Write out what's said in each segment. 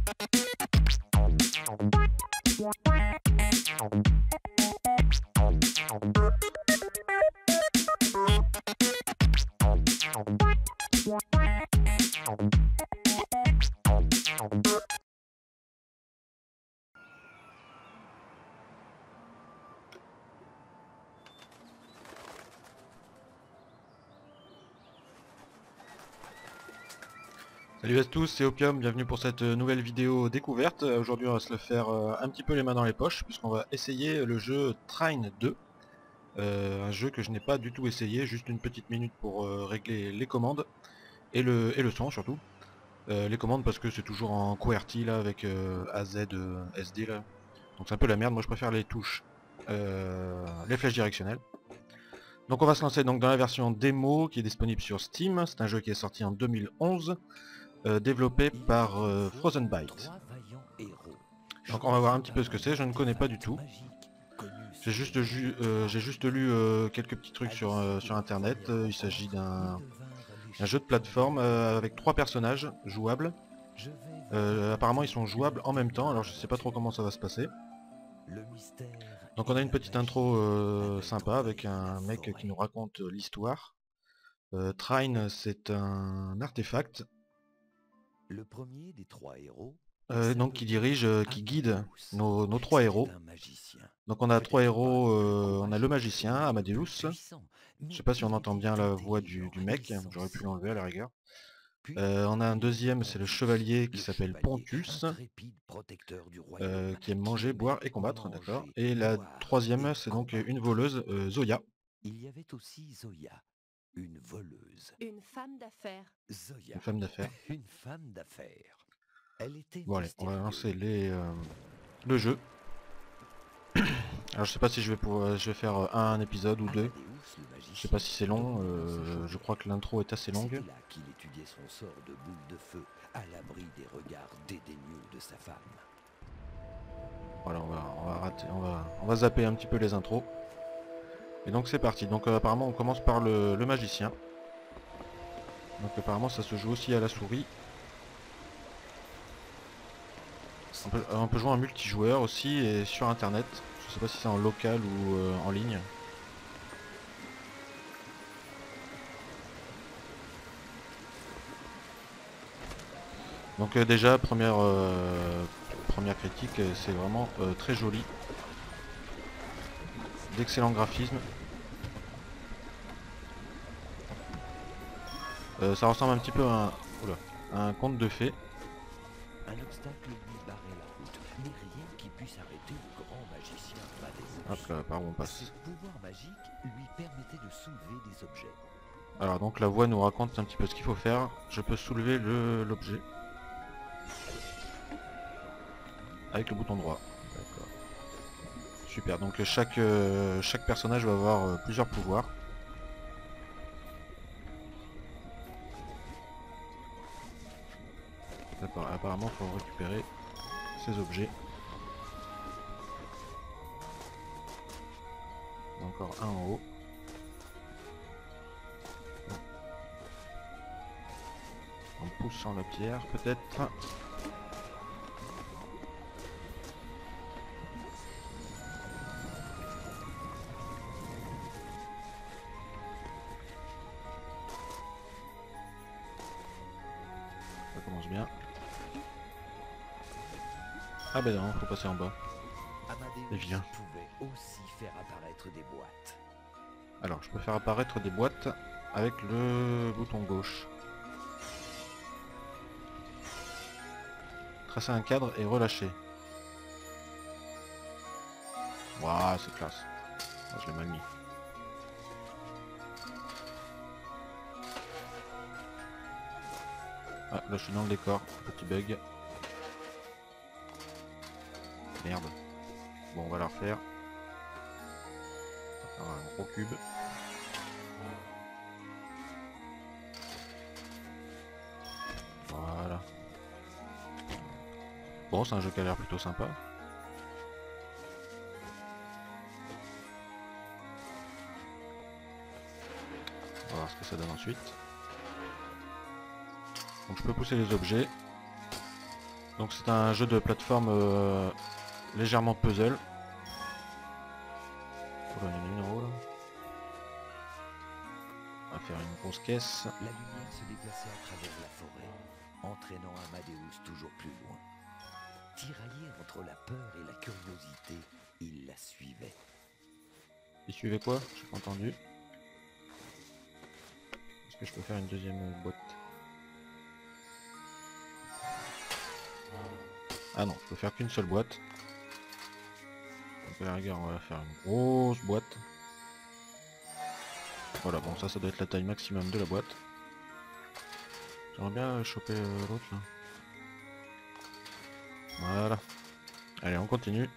Salut à tous, c'est Opium, bienvenue pour cette nouvelle vidéo découverte. Aujourd'hui on va se le faire un petit peu les mains dans les poches puisqu'on va essayer le jeu Trine 2. Un jeu que je n'ai pas du tout essayé, juste une petite minute pour régler les commandes et le son surtout. Les commandes parce que c'est toujours en QWERTY là avec AZ, SD là. Donc c'est un peu la merde, moi je préfère les touches, les flèches directionnelles. Donc on va se lancer donc dans la version démo qui est disponible sur Steam. C'est un jeu qui est sorti en 2011. Développé par Frozen Byte. Donc on va voir un petit peu ce que c'est, je ne connais pas du tout. J'ai juste lu quelques petits trucs sur internet. Il s'agit d'un jeu de plateforme avec 3 personnages jouables. Apparemment ils sont jouables en même temps, alors je sais pas trop comment ça va se passer. Donc on a une petite intro sympa avec un mec qui nous raconte l'histoire. Trine, c'est un artefact. Le premier des 3 héros Donc qui dirige, qui guide nos 3 héros. Donc on a 3 héros, on a le magicien, Amadeus. Je sais pas si on entend bien la voix du mec, j'aurais pu l'enlever à la rigueur. On a un deuxième, c'est le chevalier qui s'appelle Pontus, qui aime manger, boire et combattre, d'accord. Et la troisième, c'est donc une voleuse, Zoya. Il y avait aussi Zoya, une voleuse. Une femme d'affaires. Zoya, Une femme d'affaires. une femme d'affaires. Elle était Bon allez, on va lancer mystérieuse. le jeu. Alors je sais pas si je vais faire un épisode ou deux. Amadeus, le magicien, Je sais pas si c'est long, domina ce jeu. je crois que l'intro est assez longue. C'était là qu'il étudiait son sort de boule de feu, à l'abri des regards dédaigneux de sa femme. Voilà, on va zapper un petit peu les intros. Et donc c'est parti. Donc apparemment on commence par le magicien. Donc apparemment ça se joue aussi à la souris. On peut jouer en multijoueur aussi et sur internet. Je sais pas si c'est en local ou en ligne. Donc déjà première critique, c'est vraiment très joli. D'excellents graphismes. Ça ressemble un petit peu à un conte de fées. Un obstacle lui barrait la route, mais rien qui puisse arrêter le grand magicien Amadeus. Hop là, par où on passe. Ses pouvoirs magiques lui permettaient de soulever des objets. Alors donc la voix nous raconte un petit peu ce qu'il faut faire. Je peux soulever l'objet avec le bouton droit. D'accord. Super, donc chaque personnage va avoir plusieurs pouvoirs. Apparemment il faut récupérer ces objets. Encore un en haut. En poussant la pierre peut-être. Ça commence bien. Ah ben non, faut passer en bas. Et Amadeus viens. pouvait aussi faire apparaître des boîtes. Alors je peux faire apparaître des boîtes avec le bouton gauche. Tracer un cadre et relâcher. Waouh, c'est classe. Ah, je l'ai mal mis. Ah, là je suis dans le décor, petit bug. Merde. Bon, on va la refaire. On va faire un gros cube. Voilà. Bon, c'est un jeu qui a l'air plutôt sympa. On va voir ce que ça donne ensuite. Donc je peux pousser les objets. Donc c'est un jeu de plateforme légèrement puzzle. Oh là, il y en a une en haut là. On va faire une grosse caisse. La lumière se déplaçait à travers la forêt, entraînant Amadeus toujours plus loin. Tiraillé entre la peur et la curiosité, il la suivait. Il suivait quoi? J'ai pas entendu. Est-ce que je peux faire une deuxième boîte? Ah non, je peux faire qu'une seule boîte. Donc à la rigueur, on va faire une grosse boîte. Voilà, bon ça doit être la taille maximum de la boîte. J'aimerais bien choper l'autre là. Voilà. Allez, on continue.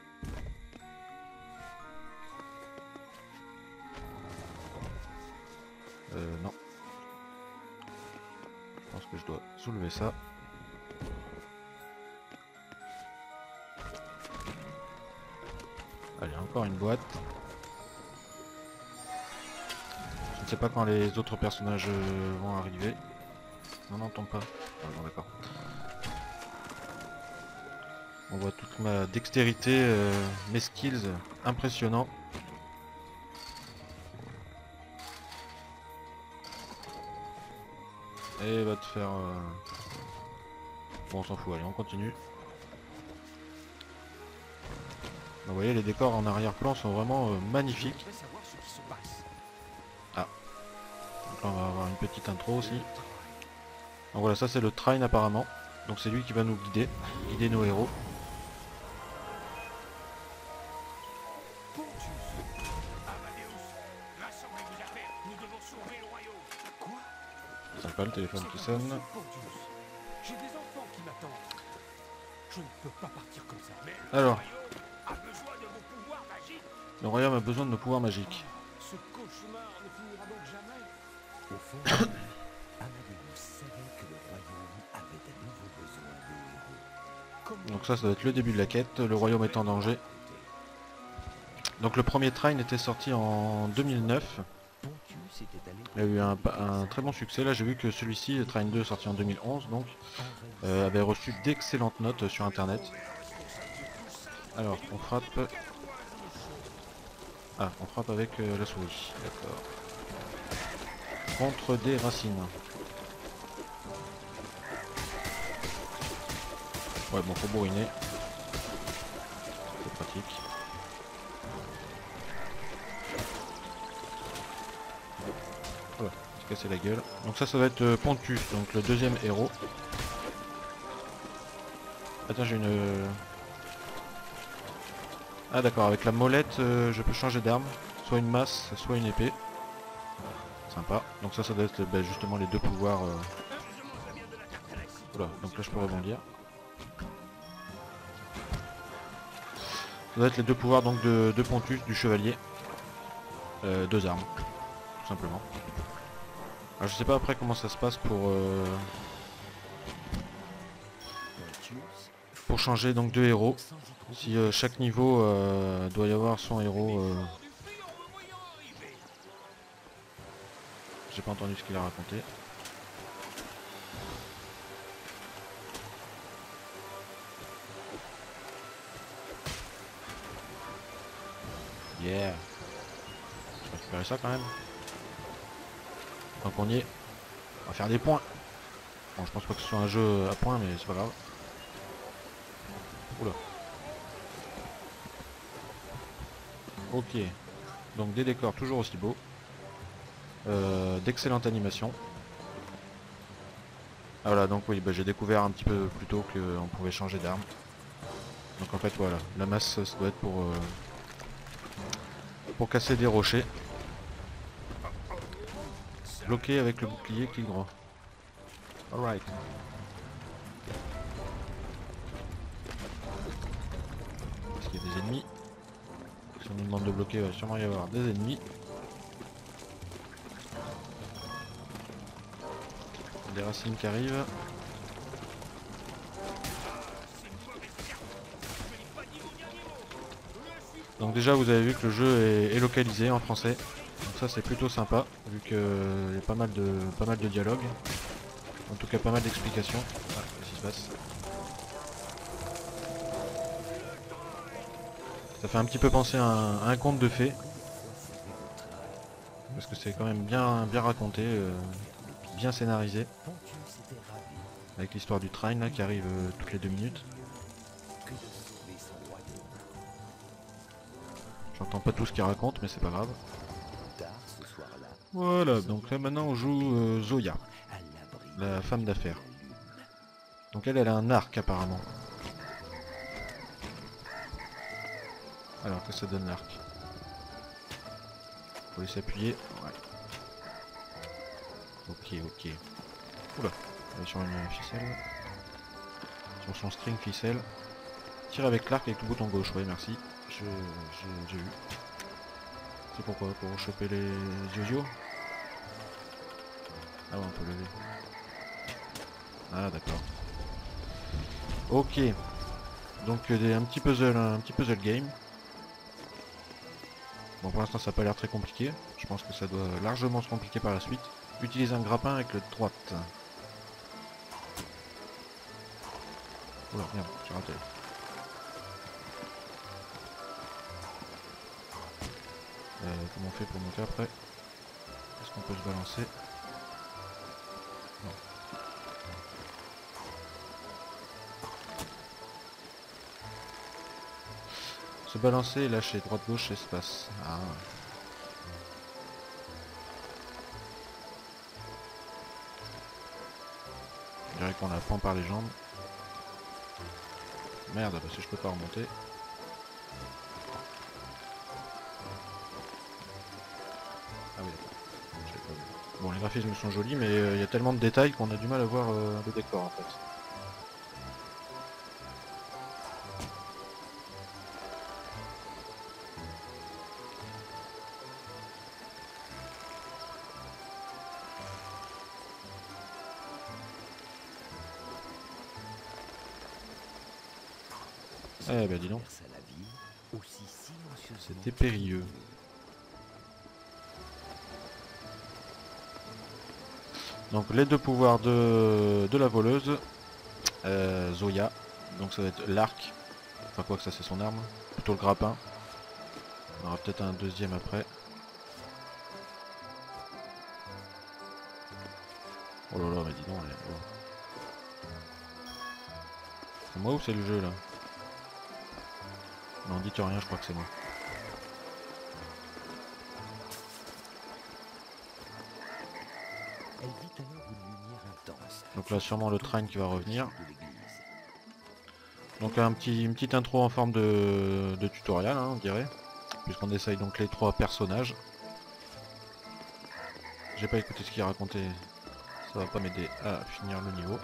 Non. Je pense que je dois soulever ça. Allez, encore une boîte. Je ne sais pas quand les autres personnages vont arriver. Non, non, tombe pas. Ah, bon, d'accord. On voit toute ma dextérité, mes skills impressionnants. Et va te faire... Bon, on s'en fout, allez, on continue. Vous voyez, les décors en arrière-plan sont vraiment magnifiques. Ah. Donc là, on va avoir une petite intro aussi. Donc voilà, ça c'est le train apparemment. Donc c'est lui qui va nous guider nos héros. Sympa le téléphone qui sonne. J'ai des enfants qui m'attendent. Je ne peux pas partir comme ça. Alors. Le royaume a besoin de nos pouvoirs magiques. Ce cauchemar ne finira donc jamais. Au fond, Amadeus savait que le royaume avait à nouveau besoin de héros. Donc ça doit être le début de la quête, le royaume est en danger. Donc le premier train était sorti en 2009. Il a eu un très bon succès. Là j'ai vu que celui-ci, le Train 2 sorti en 2011, donc avait reçu d'excellentes notes sur internet. Alors on frappe. Ah, on frappe avec la souris, d'accord. Contre des racines. Ouais bon, faut bourriner. C'est pratique. Voilà, se casser la gueule. Donc ça va être Pontus, donc le deuxième héros. Attends, j'ai une... Ah d'accord, avec la molette, je peux changer d'arme. Soit une masse, soit une épée. Sympa. Donc ça doit être justement les deux pouvoirs... Voilà, donc là je peux rebondir. Ça doit être les deux pouvoirs donc de Pontus, du chevalier. Deux armes, tout simplement. Alors je sais pas après comment ça se passe pour changer donc de héros. Si chaque niveau doit y avoir son héros. J'ai pas entendu ce qu'il a raconté. Yeah. Je vais récupérer ça quand même. Tant qu'on y est, on va faire des points. Bon, je pense pas que ce soit un jeu à points, mais c'est pas grave. Oula. Ok. Donc des décors toujours aussi beaux. D'excellente animation. Ah, voilà, donc oui, j'ai découvert un petit peu plus tôt qu'on pouvait changer d'arme. Donc en fait voilà, la masse ça doit être pour casser des rochers. Bloqué avec le bouclier clic droit. Alright. Est-ce qu'il y a des ennemis? Si on nous demande de bloquer, il va sûrement y avoir des ennemis. Des racines qui arrivent. Donc déjà vous avez vu que le jeu est localisé en français. Donc ça c'est plutôt sympa, vu qu'il y a pas mal de dialogues. En tout cas pas mal d'explications. Ah, qu'est-ce qui se passe? Ça fait un petit peu penser à un conte de fées. Parce que c'est quand même bien raconté, bien scénarisé. Avec l'histoire du train là qui arrive toutes les 2 minutes. J'entends pas tout ce qu'il raconte mais c'est pas grave. Voilà, donc là maintenant on joue Zoya, la femme d'affaires. Donc elle a un arc apparemment. Alors que ça donne l'arc. Faut aller s'appuyer. Ouais. Ok. Oula, on est sur une ficelle. Sur son string ficelle. Tire avec l'arc avec le bouton gauche, ouais merci. J'ai vu. C'est pourquoi? Pour choper les yo-yo? Ah ouais, on peut lever. Ah d'accord. Ok. Donc un petit puzzle game. Bon pour l'instant ça n'a pas l'air très compliqué. Je pense que ça doit largement se compliquer par la suite. Utilise un grappin avec le droite. Oula merde, j'ai raté. Comment on fait pour monter après? Est-ce qu'on peut se balancer? Non. Se balancer et lâcher, droite-gauche, espace. Ah. Je dirais qu'on la prend par les jambes. Merde, parce que je peux pas remonter. Ah oui d'accord. Bon les graphismes sont jolis mais il y a tellement de détails qu'on a du mal à voir le décor en fait. Eh ben dis donc. C'était périlleux. Donc les deux pouvoirs de la voleuse, Zoya, donc ça va être l'arc, enfin quoi que ça c'est son arme, plutôt le grappin, on aura peut-être un deuxième après. Oh là là mais dis donc, c'est moi ou c'est le jeu là? Non dites rien, je crois que c'est moi. Donc là sûrement le train qui va revenir. Donc une petite intro en forme de tutoriel hein, on dirait. Puisqu'on essaye donc les 3 personnages. J'ai pas écouté ce qu'il racontait. Ça va pas m'aider à finir le niveau.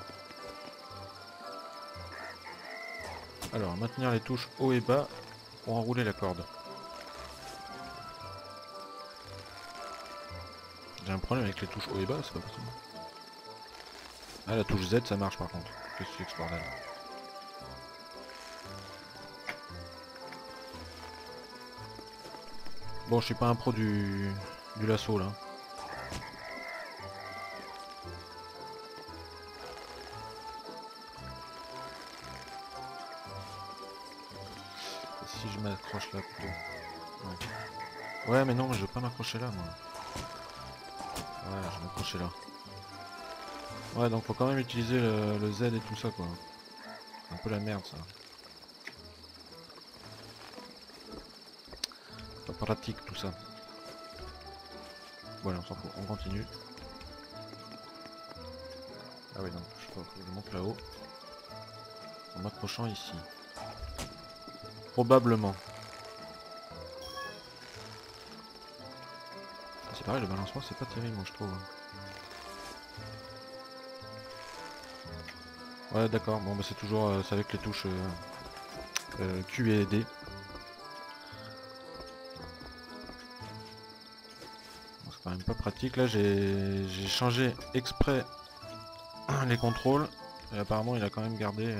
Alors maintenir les touches haut et bas pour enrouler la corde. J'ai un problème avec les touches haut et bas, c'est pas possible. Ah la touche Z ça marche par contre. Qu'est-ce que c'est que ce bordel? Bon je suis pas un pro du lasso là. Si je m'accroche là plutôt. Ouais mais non je veux pas m'accrocher là moi. Ouais je vais m'accrocher là. Ouais donc faut quand même utiliser le Z et tout ça quoi. C'est un peu la merde ça. Pas pratique tout ça. Voilà on s'en fout, on continue. Ah oui non, je sais pas, faut que je monte là-haut. En m'accrochant ici. Probablement. C'est pareil le balancement c'est pas terrible moi je trouve. Ouais d'accord, bon bah c'est toujours c'est avec les touches Q et D. Bon, c'est quand même pas pratique, là j'ai changé exprès les contrôles et apparemment il a quand même gardé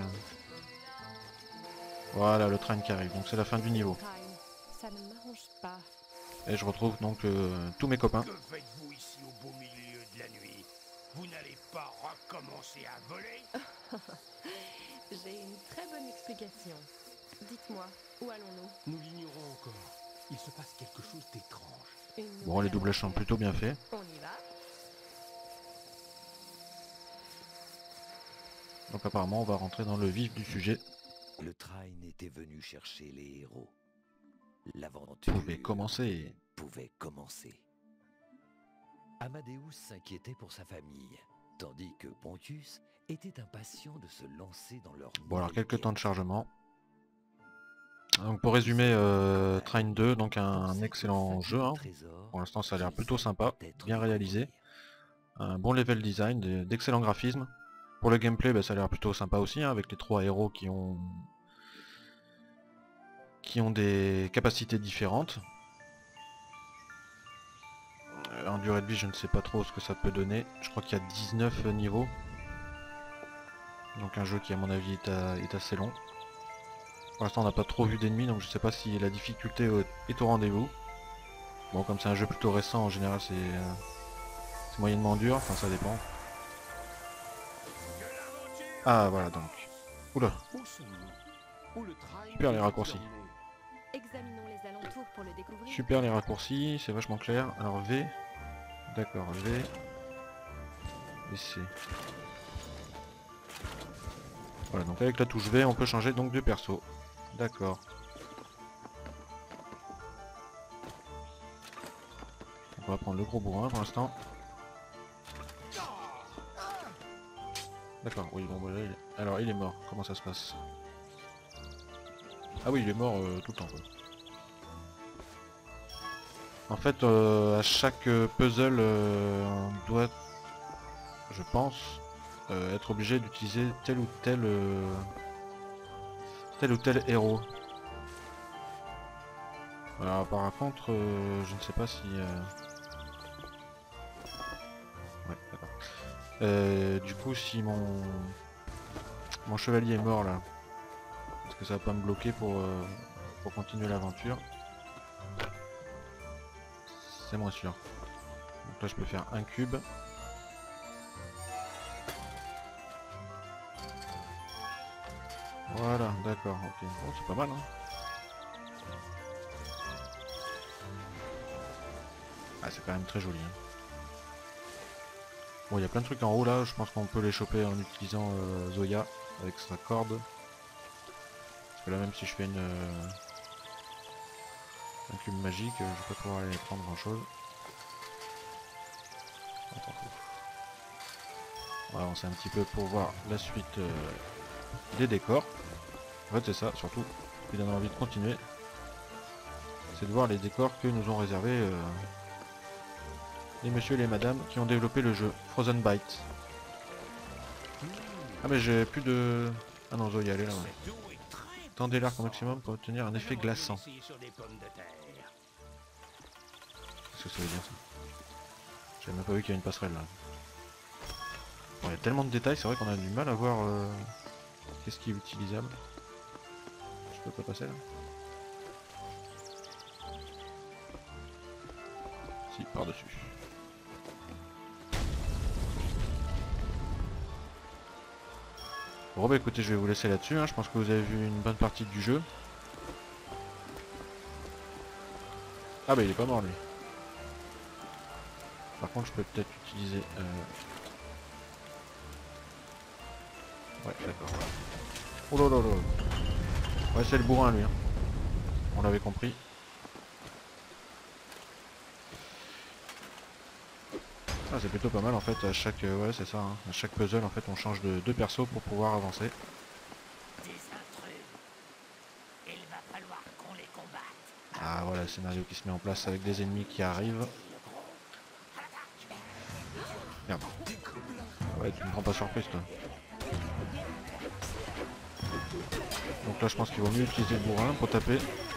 voilà le train qui arrive, donc c'est la fin du niveau. Ça ne m'arrange pas. Et je retrouve donc tous mes copains. Que faites-vous ici au beau milieu de la nuit? Vous n'allez pas recommencer à voler? J'ai une très bonne explication. Dites-moi, où allons-nous? Nous l'ignorons encore. Il se passe quelque chose d'étrange. Une Bon, nouvelle les doublages sont aventure. plutôt bien faits. On y va? Donc apparemment on va rentrer dans le vif du sujet. Le train était venu chercher les héros. L'aventure Pouvait commencer. pouvait commencer. Amadeus s'inquiétait pour sa famille, tandis que Pontius était impatient de se lancer dans leur Bon alors nouvelle quelques temps de quête. chargement. Donc pour résumer, Train 2, donc un excellent jeu. Hein. Pour l'instant ça a l'air plutôt sympa, bien réalisé. Un bon level design, d'excellents graphismes. Pour le gameplay, bah, ça a l'air plutôt sympa aussi, hein, avec les 3 héros qui ont des capacités différentes. En durée de vie, je ne sais pas trop ce que ça peut donner. Je crois qu'il y a 19 niveaux. Donc un jeu qui à mon avis est assez long. Pour l'instant on n'a pas trop vu d'ennemis, donc je sais pas si la difficulté est au rendez-vous. Bon, comme c'est un jeu plutôt récent, en général c'est moyennement dur, enfin ça dépend. Ah voilà donc. Oula, Où sommes-nous? Où le train super les nous raccourcis. a-t-il emmenés? Examinons les alentours pour le découvrir. Super les raccourcis, c'est vachement clair. Alors V, d'accord, V et C. Voilà, donc avec la touche V on peut changer donc de perso. D'accord. On va prendre le gros bourrin pour l'instant. D'accord, oui, bon, bah, là, alors il est mort, comment ça se passe? Ah oui, il est mort tout le temps, quoi. En fait, à chaque puzzle, on doit, je pense, être obligé d'utiliser tel ou tel héros. Alors par contre, je ne sais pas si... Ouais, d'accord. Du coup, si mon chevalier est mort là, est-ce que ça va pas me bloquer pour continuer l'aventure? C'est moins sûr. Donc là je peux faire un cube. Voilà, d'accord, ok. Bon, c'est pas mal, hein. Ah, c'est quand même très joli, hein. Bon, il y a plein de trucs en haut là, je pense qu'on peut les choper en utilisant Zoya avec sa corde. Parce que là, même si je fais un cube magique, je vais pas pouvoir aller prendre grand chose. On s'en fout. On va avancer un petit peu pour voir la suite des décors. En fait, c'est ça, surtout, qui donne envie de continuer. C'est de voir les décors que nous ont réservés les messieurs et les madames qui ont développé le jeu Frozen Byte. Ah mais j'ai plus de... Ah non, Zoya, elle est là. Ouais. Cette eau est très Tendez l'arc au maximum pour obtenir un effet glaçant. ici sur des pommes de terre. Qu'est-ce que ça veut dire ça? J'avais même pas vu qu'il y a une passerelle là. Bon, il y a tellement de détails, c'est vrai qu'on a du mal à voir qu'est-ce qui est utilisable. Je peux pas passer là? Si, par-dessus. Bon bah écoutez, je vais vous laisser là-dessus, hein. Je pense que vous avez vu une bonne partie du jeu. Ah bah il est pas mort lui. Par contre je peux peut-être utiliser... Ouais d'accord. Oh là là là. Ouais c'est le bourrin lui, hein. On l'avait compris. Ah c'est plutôt pas mal en fait, à chaque... ouais c'est ça, hein. À chaque puzzle en fait on change de perso pour pouvoir avancer. Des intrus. Il va falloir qu'on les combatte. Ah voilà le scénario qui se met en place avec des ennemis qui arrivent. Merde. Ouais tu me prends pas surprise toi. Donc là je pense qu'il vaut mieux utiliser le bourrin pour taper.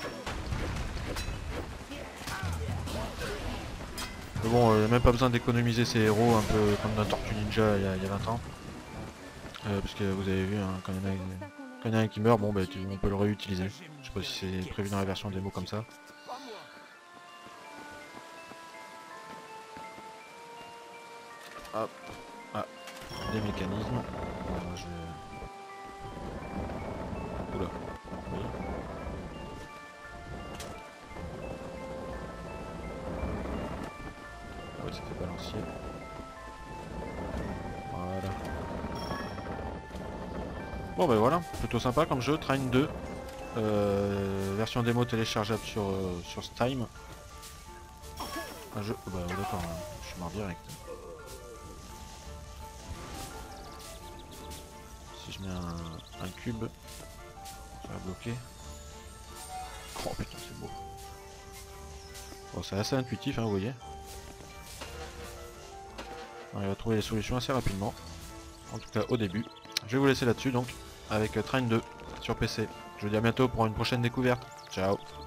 Mais bon, même pas besoin d'économiser ses héros un peu comme dans Tortue Ninja il y a 20 ans. Parce que vous avez vu, hein, quand il y en a un qui meurt, bon bah on peut le réutiliser. Je sais pas si c'est prévu dans la version démo comme ça. Pas moi. Hop. Ah, des mécanismes. Bon, moi, je vais... Oula. Oui. Bon ben voilà, plutôt sympa comme jeu, Train 2. Version démo téléchargeable sur Steam. Un jeu... Bah d'accord, je suis mort direct. Si je mets un cube, ça va bloquer. Oh putain c'est beau. Bon c'est assez intuitif hein, vous voyez. On va trouver les solutions assez rapidement. En tout cas au début. Je vais vous laisser là-dessus donc avec Train 2 sur PC. Je vous dis à bientôt pour une prochaine découverte. Ciao.